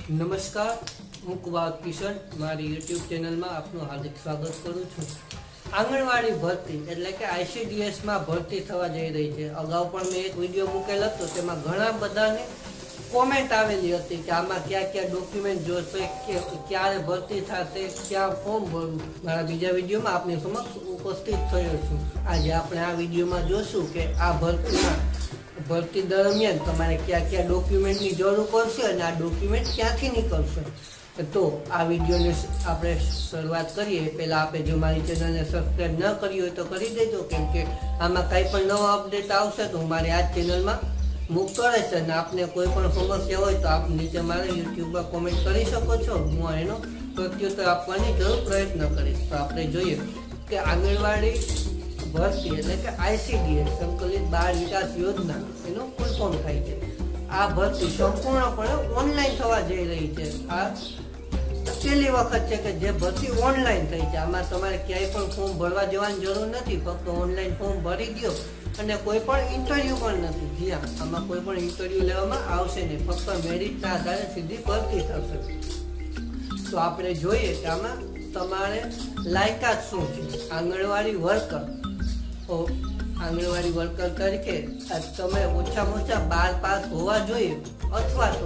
नमस्कार, हूँ कुमार किशन मारी यूट्यूब चैनल में आपનું हार्दिक स्वागत करूँ छूँ। आंगणवाड़ी भर्ती एटले के ICDS में भर्ती थवा जई रही है। अगाऊ पण मैं एक विडियो मूकेल हतो, तेमां घणा बधाने कॉमेंट आवेली हती कि आमां क्या क्या डॉक्यूमेंट जोईशे, क्यारे भर्ती थशे, क्या फॉर्म भरवुं। मारा बीजा विडियो में आपनी समक्ष उपस्थित थयो छुं। आज आपणे आ विडियो में जोईशुं के आ भर्ती दरमियान तमारे क्या क्या डॉक्यूमेंट की जरूर पड़शे अने आ डॉक्यूमेंट क्यांथी निकळशे। तो आ विडियो ने आपणे शुरुआत करीए। पहला आपणे जो मारी चेनल ने सब्सक्राइब न करी होय तो करी देजो, केम के आमां काई पण नवा अपडेट आवशे तो मारे आ चेनल में मूकतो रहेशे। अने आपने कोई पण समस्या होय तो आप नीचे मारे यूट्यूब पर कॉमेंट करी शको छो। हूँ एनो प्रत्युत्तर आपवानी जरूर प्रयत्न करीश। तो आपणे जोईए के आंगणवाड़ी भर्ती एटले के ICDS संकलित बाल विकास योजना एनो फूल फॉर्म थाय छे। आ भर्ती संपूर्णपणे ऑनलाइन थवा जई रही है। आ पहली वखत है कि जे भर्ती ऑनलाइन थई छे। आमां तमारे क्यांय पण फॉर्म भरवा जवानी जरूर नथी, फक्त ऑनलाइन फॉर्म भरी दो अने कोई पण इंटरव्यू पण नथी। जी हाँ, आमां कोई पण इंटरव्यू लेवामां आवशे नहीं, फक्त मेरिटना आधारे सीधी भर्ती थशे। तो आपणे जोईए के आमां तमारे लायकात शुं छे। आंगणवाड़ी वर्कर आंगणवाड़ी वर्कर तरीके तमे ओछामां ओछा 12 पास होवा जोईए अथवा तो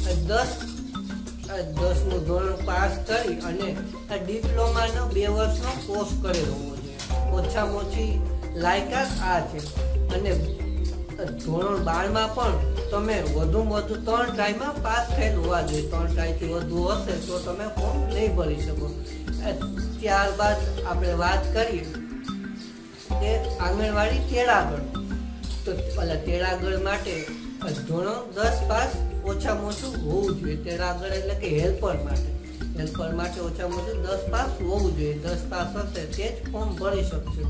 10 धोरण पास करी अने डिप्लोमानो 2 वर्षनो कोर्स करेलो होवो जोईए। ओछामां ओછી लायकात आ छे। अने धोरण 12 मां पण तमे वधुमां वधु 3 ट्रायमां पास थयेल होवा जोईए। 3 ट्रायथी वधु हशे तो तमे फॉर्म नहीं भरी शको। त्यारबाद आपणे वात करीए के आंगणवाड़ी तेड़ागढ़। तो तेड़ागढ़ माटे धोरण 10 पास ओछामां ओछुं होवुं जोईए। तेड़ागढ़ एटले के हेल्पर माटे ओछामां ओछुं 10 पास होवुं जोईए। 10 पास हशे ते ज फॉर्म भरी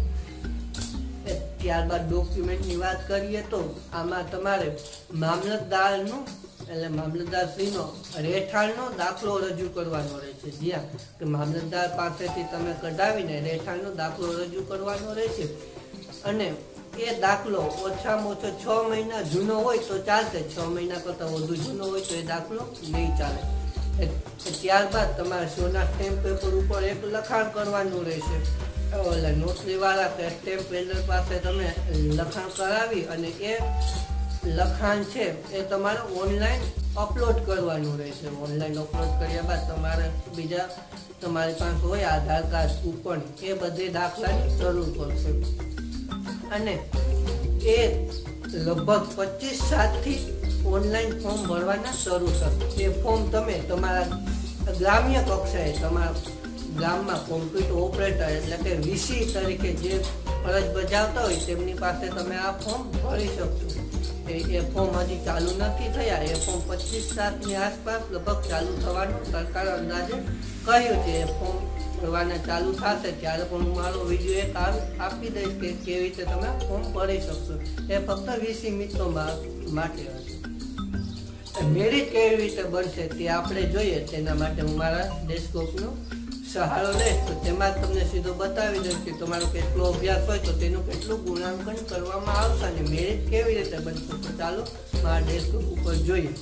शकशे। त्यारबाद डॉक्यूमेंट की बात करिए तो आमां तमारे मामलतदारनुं એટલે મામલતદારશ્રીનો રહેઠાણનો દાખલો રજૂ કરવાનો રહેશે। જ્યાં કે મામલતદાર પાસેથી તમે કઢાવીને રહેઠાણનો દાખલો રજૂ કરવાનો રહેશે। અને એ દાખલો ઓછામાં ઓછો 6 મહિના જૂનો હોય તો ચાલશે, 6 મહિના કરતાં વધુ જૂનો હોય તો એ દાખલો નહીં ચાલે। ત્યારબાદ તમારે સોના સ્ટેમ્પ પેપર ઉપર એક લખાણ કરવાનું રહેશે। ઓલા નોટરીવાળા કે સ્ટેમ્પ વેન્ડર પાસે તમે લખાણ કરાવી અને એ लखाण है ये तमारे ऑनलाइन अपलोड करवानुं रहेशे। ऑनलाइन अपलोड कर्या बाद तमारे बीजा तमारी पास होय आधार कार्ड, कूपन ए बधे दाखलानी जरूर पड़शे। अने ए लगभग 25 थी ऑनलाइन फॉर्म भरवाना शरू थशे। ए फॉर्म तमे तमारा ग्राम्य कक्षाए तमारा गाममां कॉम्प्युटर ऑपरेटर एटले के VC तरीके जे फरज बजावता होय तेमनी पासे तमे आ फॉर्म भरी शकशो। ए फॉर्म हजी चालू नहीं थया। ए फॉर्म 25/7 ની आसपास लगभग चालू थवानुं सरकार अंदाजे कह्युं छे। ए फॉर्म भरवाना चालू थशे त्यारे पण हुं मारो विडियो एक आपी दईश के केवी रीते तमे फॉर्म भरी शकशो। ए फक्त VC मित्रों माटे हशे। मेरिट केवी रीते बनशे ते आपणे जोईए। तेना माटे हुं मारा डेस्कटॉपनो सहारो लईश। तो तेमां तमने सीधो बतावी दईश के तमारो केटलो अभ्यास होय तो तेनुं केटલું ગુણાંકન કરવામાં આવશે અને મેરિટ કેવી રીતે બનશે। તો ચાલો મારા ડેસ્કટોપ ઉપર જોઈએ।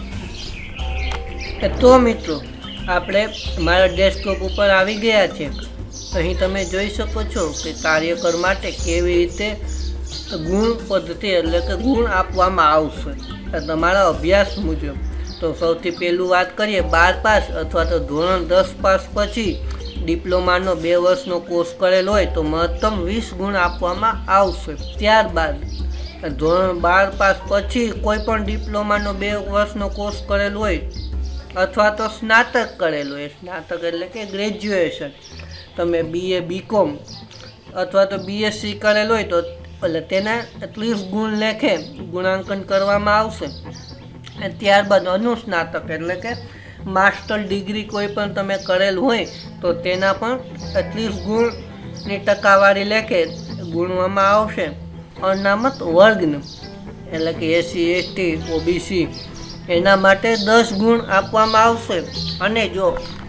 તો મિત્રો આપણે મારા ડેસ્કટોપ ઉપર આવી ગયા છે। અહીં તમે જોઈ શકો છો કે કાર્યકર માટે કેવી રીતે ગુણ પદ્ધતિ એટલે કે ગુણ આપવામાં આવશે તમારા અભ્યાસ મુજબ। तो સૌથી પહેલું વાત કરીએ 12 પાસ અથવા તો ધોરણ 10 પાસ પછી ડિપ્લોમાનો 2 વર્ષનો કોર્સ કરેલ હોય તો મહત્તમ 20 ગુણ આપવામાં આવશે। ત્યારબાદ ધોરણ 12 પાસ પછી કોઈ પણ ડિપ્લોમાનો 2 વર્ષનો કોર્સ કરેલ હોય અથવા તો સ્નાતક કરેલ હોય, સ્નાતક એટલે કે ગ્રેજ્યુએશન, તમે BA BCom અથવા તો BSc કરેલ હોય તો એટલે તેના 30 ગુણ લેખે ગુણાંકન કરવામાં આવશે। ત્યારબાદ અનુસ્નાતક એટલે કે માસ્ટર ડિગ્રી કોઈ પણ તમે કરેલ હોય તો તેના પણ 30 ગુણની ટકાવારી લેખે ગુણવામાં આવશે। અનામત વર્ગનું એટલે કે SC ST OBC એના માટે 10 ગુણ આપવામાં આવશે। અને જો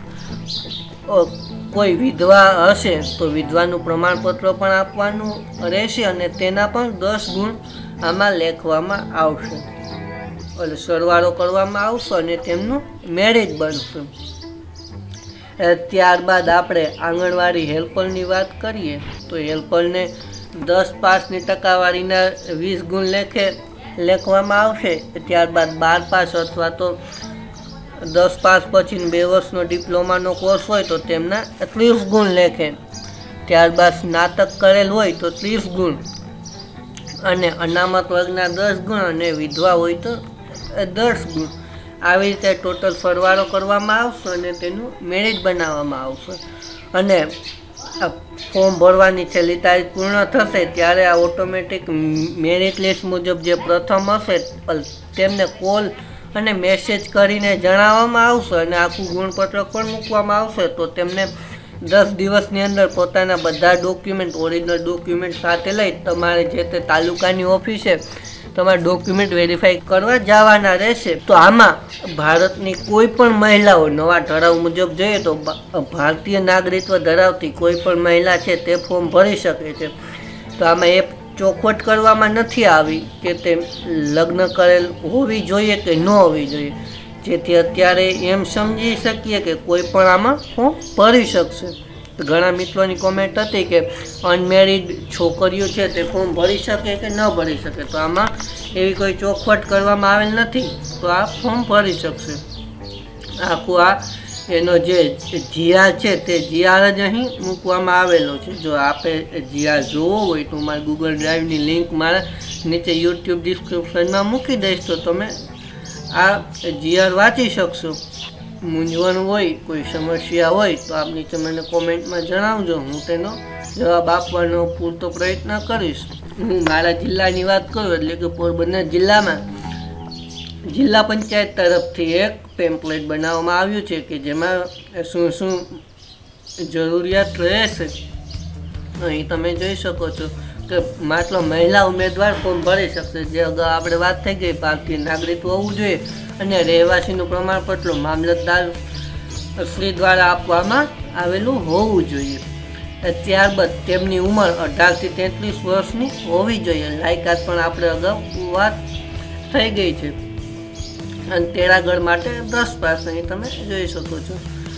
કોઈ વિધવા હશે તો વિધવાનું પ્રમાણપત્ર પણ આપવાનું રહેશે અને તેના પણ 10 ગુણ આમાં લેખવામાં આવશે। એટલે સરવાળો કરવામાં આવશે અને તેમનું મેરિટ બનશે। ત્યારબાદ આપણે આંગણવાડી હેલ્પરની વાત કરીએ તો હેલ્પરને 10 પાસની ટકાવારીના 20 ગુણ લેખે લખવામાં આવશે। ત્યારબાદ 12 પાસ અથવા તો 10 પાસ પછી 2 વર્ષનો ડિપ્લોમાનો કોર્સ હોય તો તેમના 30 ગુણ લેખે। ત્યારબાદ સ્નાતક કરેલ હોય તો 30 ગુણ અને અનામત વર્ગના 10 ગુણ અને વિધવા હોય તો 10 ગુણ। આવી રીતે ટોટલ સરવાળો કરવામાં આવશે અને તેનું મેરિટ બનાવવામાં આવશે અને ફોર્મ ભરવાની છેલ્લી તારીખ પૂર્ણ થશે ત્યારે આ ઓટોમેટિક મેરિટ લિસ્ટ મુજબ જે પ્રથમ હશે તેમને કોલ અને મેસેજ કરીને જણાવવામાં આવશે અને આખું ગુણપત્રક પણ મૂકવામાં આવશે। તો તેમને 10 દિવસની અંદર પોતાના બધા ડોક્યુમેન્ટ ઓરિજિનલ ડોક્યુમેન્ટ સાથે લઈ તમારે જે તે તાલુકાની ઓફિસે તમારા ડોક્યુમેન્ટ વેરીફાઈ કરવા જવાના રહેશે। તો આમાં ભારતની કોઈ પણ મહિલાઓ નવા ઠરાવ મુજબ જોઈએ તો ભારતીય નાગરિકત્વ ધરાવતી કોઈ પણ મહિલા છે તે ફોર્મ ભરી શકે છે। તો આમાં એ ચોખવટ કરવામાં નથી આવી કે તે લગ્ન કરેલ હોવી જોઈએ કે ન હોવી જોઈએ, જેથી અત્યારે એમ સમજી શકીએ કે કોઈ પણ આમાં ફોર્મ ભરી શકશે। ઘણા મિત્રોની કોમેન્ટ હતી કે અનમેરિડ છોકરીઓ છે તે ફોર્મ ભરી શકે કે ન ભરી શકે, તો આમાં એવી કોઈ ચોખવટ કરવામાં આવેલ નથી, તો આ ફોર્મ ભરી શકશે। આખું આ એનો જે જીઆર છે તે જીઆર જ અહીં મૂકવામાં આવેલો છે। જો આપણે જીઆર જોવો હોય તો મારી ગૂગલ ડ્રાઈવની લિંક મારા નીચે યુટ્યુબ ડિસ્ક્રિપ્શનમાં મૂકી દઈશ, તો તમે આ જીઆર વાંચી શકશો। મૂંઝવણ હોય કોઈ સમસ્યા હોય તો આપ નીચે મને કોમેન્ટમાં જણાવજો, હું તેનો જવાબ આપવાનો પૂરતો પ્રયત્ન કરીશ। હું મારા જિલ્લાની વાત કરું એટલે કે પોરબંદર જિલ્લામાં જિલ્લા પંચાયત તરફથી એક પેમ્પલેટ બનાવવામાં આવ્યું છે કે જેમાં શું શું જરૂરિયાત રહેશે। અહીં તમે જોઈ શકો છો કે માત્ર મહિલા ઉમેદવાર ફોર્મ ભરી શકશે, જે અગાઉ આપણે વાત થઈ ગઈ ભારતીય નાગરિક હોવું જોઈએ અને રહેવાસીનું પ્રમાણપત્ર મામલતદાર શ્રી દ્વારા આપવામાં આવેલું હોવું જોઈએ। ત્યારબાદ તેમની ઉંમર 18 થી 33 વર્ષની હોવી જોઈએ। લાયકાત પણ આપણે અગાઉ વાત થઈ ગઈ છે અને તેરાગઢ માટે 10 પાસ અહીં તમે જોઈ શકો છો।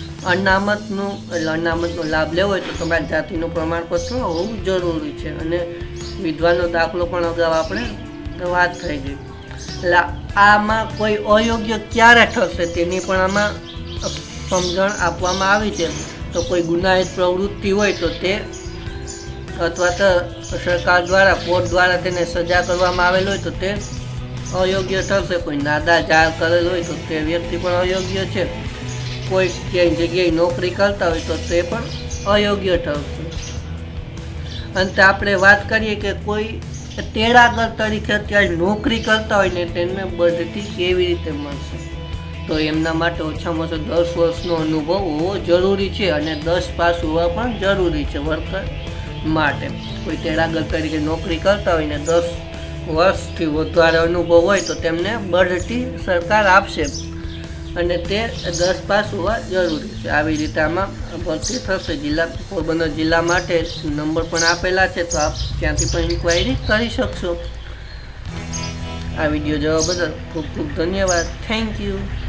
અનામતનો લાભ લેવો હોય તો તમારી જાતિનું પ્રમાણપત્ર હોવું જરૂરી છે અને વિધવાનો દાખલો પણ અગાઉ આપણે વાત થઈ ગઈ। એટલે આમાં કોઈ અયોગ્ય ક્યારે થશે તેની પણ આમાં સમજણ આપવામાં આવી છે। તો કોઈ ગુનાહિત પ્રવૃત્તિ હોય તો તે અથવા તો સરકાર દ્વારા કોર્ટ દ્વારા તેને સજા કરવામાં આવેલ હોય તો તે અયોગ્ય થશે। કોઈ નાદા જાહેર કરેલ હોય તો તે વ્યક્તિ પણ અયોગ્ય છે। કોઈ ક્યાંય જગ્યાએ નોકરી કરતા હોય તો તે પણ અયોગ્ય થશે। અંતે આપણે વાત કરીએ કે કોઈ તેડાગર તરીકે અત્યારે નોકરી કરતા હોય ને તેમને બઢતી કેવી રીતે મળશે, તો એમના માટે ઓછામાં ઓછો 10 વર્ષનો અનુભવ હોવો જરૂરી છે અને 10 પાસ હોવા પણ જરૂરી છે વર્કર માટે। કોઈ તેડાગર તરીકે નોકરી કરતા હોય ને 10 વર્ષથી વધારે અનુભવ હોય તો તેમને બઢતી સરકાર આપશે અને તે 10 પાસ હોવા જરૂરી છે। આવી રીતે આમાં ભરતી થશે। જિલ્લા પોરબંદર જિલ્લા માટે નંબર પણ આપેલા છે, તો આપ ત્યાંથી પણ ઇન્ક્વાયરી કરી શકશો। આ વિડીયો જોવા બદલ ખૂબ ખૂબ ધન્યવાદ। Thank you.